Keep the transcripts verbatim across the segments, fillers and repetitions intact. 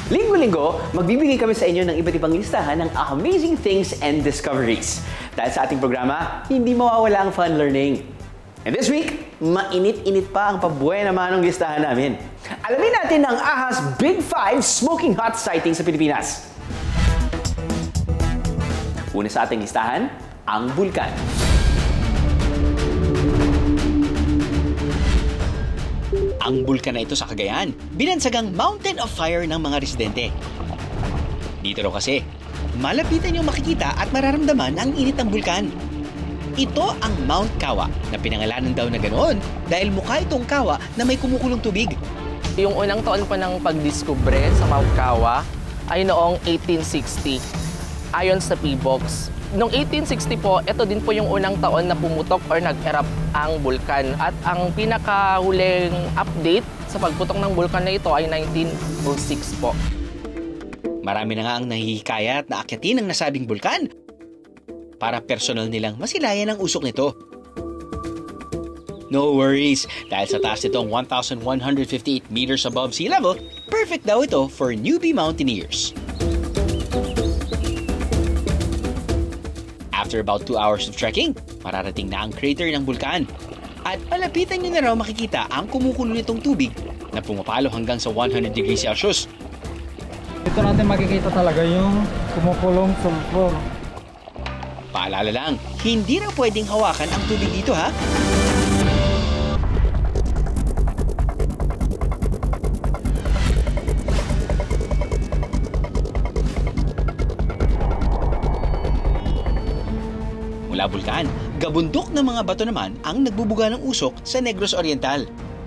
Linggo-linggo, magbibigay kami sa inyo ng iba't ibang listahan ng amazing things and discoveries. Dahil sa ating programa, hindi mawawala ang fun learning. And this week, mainit-init pa ang pabuhay naman ng listahan namin. Alamin natin ang A H A's Big Five Smoking Hot Sightings sa Pilipinas. Una sa ating listahan, ang bulkan. Ang bulkan na ito sa Cagayan, binansagang Mountain of Fire ng mga residente. Dito raw kasi, malapitan yung makikita at mararamdaman ang init ng bulkan. Ito ang Mount Kawa na pinangalanan daw na ganoon dahil mukha itong kawa na may kumukulong tubig. Yung unang taon po ng pagdiskubre sa Mount Kawa ay noong eighteen sixty, ayon sa P B O X. Noong eighteen sixty po, ito din po yung unang taon na pumutok or nag-erupt ang bulkan. At ang pinakahuling update sa pagputok ng bulkan na ito ay nineteen oh six po. Marami na nga ang nahihikayat na akyatin ang nasabing bulkan para personal nilang masilayan ang usok nito. No worries, dahil sa taas nitong one thousand one hundred fifty-eight meters above sea level, perfect daw ito for newbie mountaineers. After about two hours of trekking, mararating na ang crater ng bulkan. At malapitan nyo na raw makikita ang kumukulo nitong tubig na pumapalo hanggang sa one hundred degrees Celsius. Dito natin makikita talaga yung kumukulong sulfur. Paalala lang, hindi na pwedeng hawakan ang tubig dito ha. Mula bulkan, gabundok ng mga bato naman ang nagbubuga ng usok sa Negros Oriental.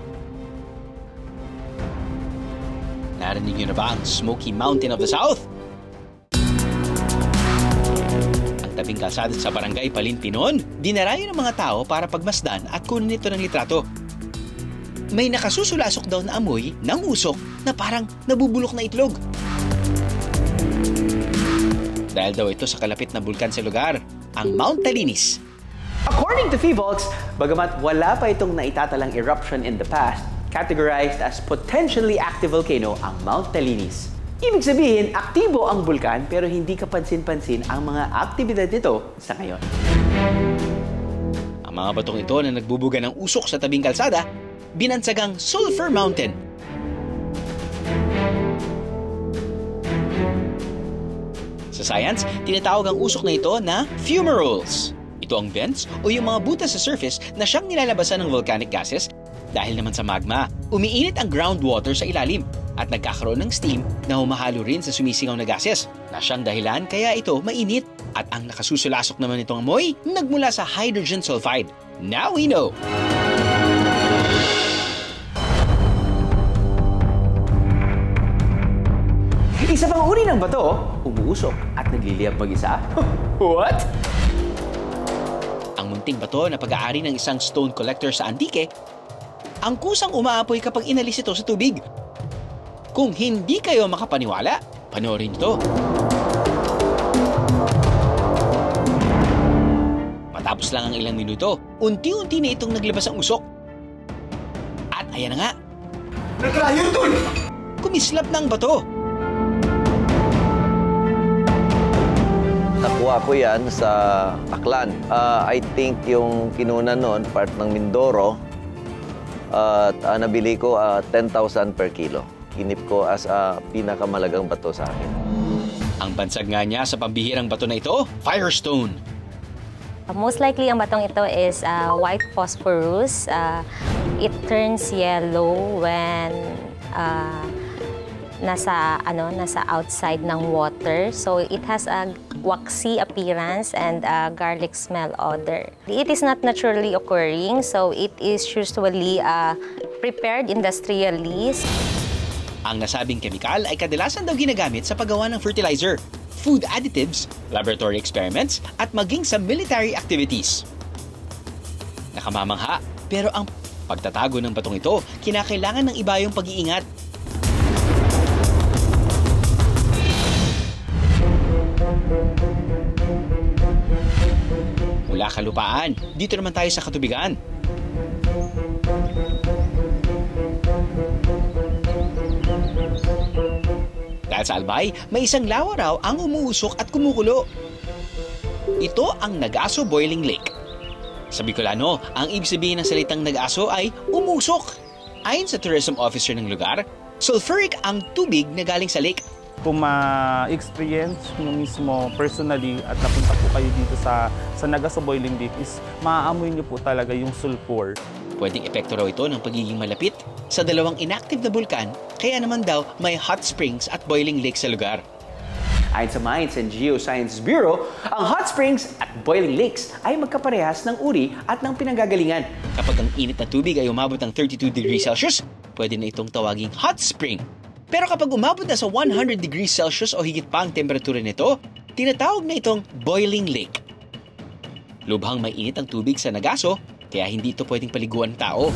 Narinig niyo na ba ang Smoky Mountain of the South? Ang tabing kalsada sa barangay Palintinon, dinarayo ng mga tao para pagmasdan at kunin ito ng litrato. May nakasusulasok daw na amoy ng usok na parang nabubulok na itlog. Dahil daw ito sa kalapit na bulkan sa lugar, ang Mount Talinis. According to P B O X, bagamat wala pa itong naitatalang eruption in the past, categorized as potentially active volcano ang Mount Talinis. Ibig sabihin, aktibo ang bulkan pero hindi kapansin-pansin ang mga aktibidad nito sa ngayon. Ang mga batong ito na nagbubuga ng usok sa tabing kalsada, binansagang Sulphur Mountain. Sa science, tinatawag ang usok na ito na fumaroles. Ito ang vents o yung mga butas sa surface na siyang nilalabasan ng volcanic gases dahil naman sa magma. Umiinit ang groundwater sa ilalim at nagkakaroon ng steam na humahalo rin sa sumisingaw na gases na siyang dahilan kaya ito mainit. At ang nakasusulasok naman itong amoy nagmula sa hydrogen sulfide. Now we know! Isa pang uri ng bato, umuusok at nagliliyab mag-isa. What? Ang munting bato na pag-aari ng isang stone collector sa Antique, ang kusang umaapoy kapag inalis ito sa tubig. Kung hindi kayo makapaniwala, panoorin ito. Matapos lang ang ilang minuto, unti-unti na itong naglabas ang usok. At ayan na nga. Naglayon doon! Kumislap na ang bato. Nakuha ko yan sa Aklan. Uh, I think yung kinuna noon, part ng Mindoro, at uh, uh, nabili ko uh, ten thousand per kilo. Kinip ko as a uh, pinakamalagang bato sa akin. Ang bansag nga niya sa pambihirang bato na ito, Firestone. Most likely, ang batong ito is uh, white phosphorus. Uh, it turns yellow when uh, nasa ano nasa outside ng water. So it has a waxy appearance and a garlic smell odor. It is not naturally occurring, so it is usually uh, prepared industrially. Ang nasabing kemikal ay kadalasan daw ginagamit sa paggawa ng fertilizer, food additives, laboratory experiments, at maging sa military activities. Nakamamangha, pero ang pagtatago ng batong ito, kinakailangan ng ibayong pag-iingat. Mula kalupaan, dito naman tayo sa katubigan. Dahil sa Albay, may isang lawa raw ang umuusok at kumukulo. Ito ang Nag-Aso Boiling Lake. Sa Bicolano, ang ibig sabihin ng salitang nag-aso ay umusok. Ayon sa tourism officer ng lugar, sulfuric ang tubig na galing sa lake. Kung ma-experience nyo mismo personally at napunta po kayo dito sa, sa Nag-Aso Boiling Lake is maaamoy nyo po talaga yung sulfur. Pwedeng epekto raw ito ng pagiging malapit sa dalawang inactive na bulkan, kaya naman daw may hot springs at boiling lake sa lugar. Ayon sa Mines and Geosciences Bureau, ang hot springs at boiling lakes ay magkaparehas ng uri at ng pinanggagalingan. Kapag ang init na tubig ay umabot ng thirty-two degrees Celsius, pwede na itong tawaging hot spring. Pero kapag umabot na sa one hundred degrees Celsius o higit pa ang temperatura nito, tinatawag na itong boiling lake. Lubhang may init ang tubig sa Nag-Aso, kaya hindi ito pwedeng paliguan ng tao.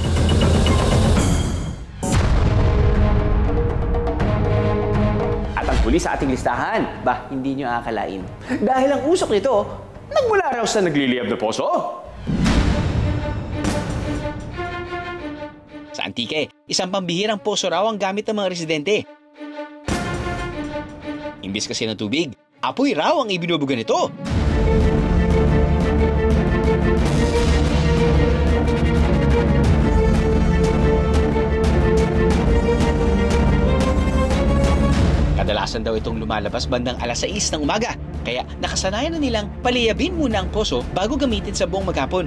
At ang huli sa ating listahan, bah, hindi nyo aakalain. Dahil ang usok nito, nagmula raw sa nagliliyab na poso. Sa Antique, isang pambihirang poso raw ang gamit ng mga residente. Imbis kasi ng tubig, apoy raw ang ibinubuga nito. Kadalasan daw itong lumalabas bandang alas sais ng umaga, kaya nakasanayan na nilang paliyabin muna ang poso bago gamitin sa buong maghapon.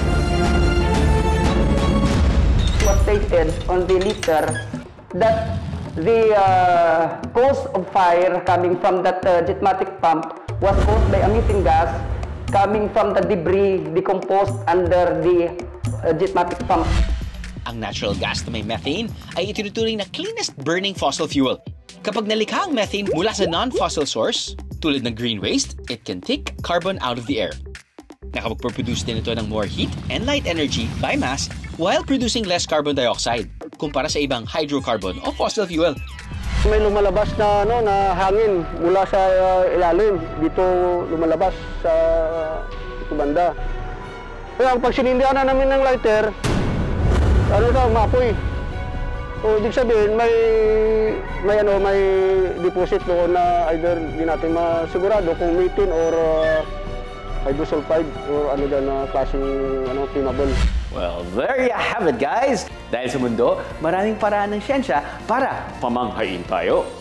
Was stated on the letter that the uh, cause of fire coming from that uh, jetmatic pump was caused by emitting gas coming from the debris decomposed under the uh, jetmatic pump. Ang natural gas na may methane ay itinuturing na cleanest burning fossil fuel. Kapag nalikha ang methane mula sa non-fossil source, tulad ng green waste, it can take carbon out of the air. Nakapag-produce din ito ng more heat and light energy by mass while producing less carbon dioxide kumpara sa ibang hydrocarbon o fossil fuel. May lumalabas na ano na hangin mula sa uh, ilalim dito lumalabas sa ito banda. Kaya pag sinindihan na namin ng lighter, ano daw maapoy. O ibig sabihin may may ano may deposit doon na either di natin masigurado kung methane or uh, hydrosulfide or ano dyan na klaseng ano flammable. Well, there you have it, guys! Dahil sa mundo, maraming paraan ng siyensya para pamanghain tayo.